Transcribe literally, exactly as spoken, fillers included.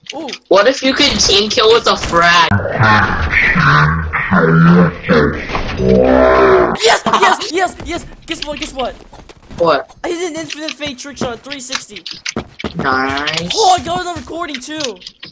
Ooh. What if you could team kill with a frag? Yes, yes, yes, yes. Guess what? Guess what? What? I did an infinite fade trick shot, three sixty. Nice. Oh, I got it on recording too.